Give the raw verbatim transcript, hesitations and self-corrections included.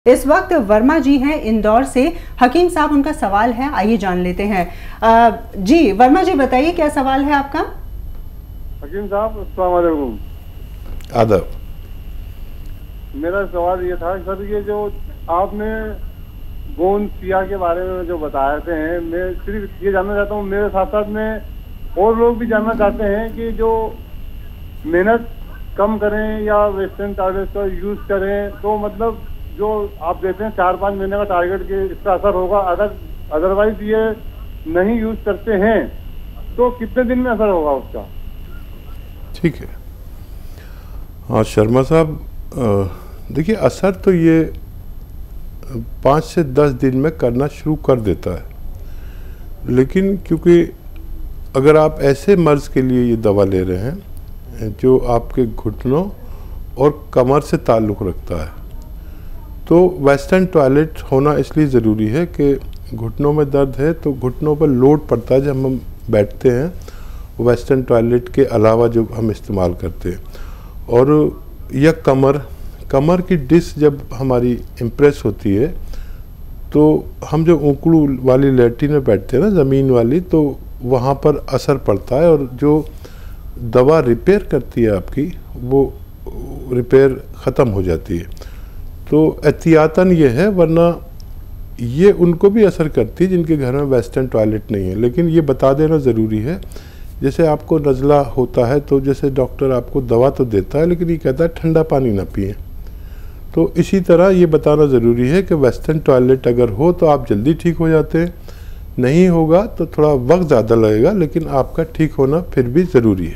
इस वक्त वर्मा जी हैं इंदौर से। हकीम साहब उनका सवाल है, आइए जान लेते हैं। आ, जी वर्मा जी बताइए क्या सवाल है आपका। हकीम साहब अस्सलाम वालेकुम। आदाब। मेरा सवाल ये था सर, ये जो आपने गोंद सिया के बारे में जो बताए थे, मैं सिर्फ ये जानना चाहता हूँ, मेरे साथ साथ में और लोग भी जानना चाहते हैं कि जो मेहनत कम करें या वेस्टर्न टॉयलेट का यूज करें, तो मतलब जो आप देते हैं चार पाँच महीने का टारगेट के इसका असर होगा। अगर अदरवाइज ये नहीं यूज करते हैं तो कितने दिन में असर होगा उसका? ठीक है। हाँ शर्मा साहब, देखिए असर तो ये पाँच से दस दिन में करना शुरू कर देता है, लेकिन क्योंकि अगर आप ऐसे मर्ज के लिए ये दवा ले रहे हैं जो आपके घुटनों और कमर से ताल्लुक़ रखता है, तो वेस्टर्न टॉयलेट होना इसलिए ज़रूरी है कि घुटनों में दर्द है तो घुटनों पर लोड पड़ता है जब हम बैठते हैं वेस्टर्न टॉयलेट के अलावा जो हम इस्तेमाल करते हैं। और यह कमर कमर की डिस्क जब हमारी इम्प्रेस होती है तो हम जो ऊकड़ू वाली लैट्रिन में बैठते हैं ना, ज़मीन वाली, तो वहाँ पर असर पड़ता है और जो दवा रिपेयर करती है आपकी वो रिपेयर ख़त्म हो जाती है। तो एहतियातन ये है, वरना ये उनको भी असर करती है जिनके घर में वेस्टर्न टॉयलेट नहीं है। लेकिन ये बता देना ज़रूरी है, जैसे आपको नज़ला होता है तो जैसे डॉक्टर आपको दवा तो देता है लेकिन ये कहता है ठंडा पानी ना पिएं, तो इसी तरह ये बताना ज़रूरी है कि वेस्टर्न टॉयलेट अगर हो तो आप जल्दी ठीक हो जाते हैं, नहीं होगा तो थोड़ा वक्त ज़्यादा लगेगा, लेकिन आपका ठीक होना फिर भी ज़रूरी है।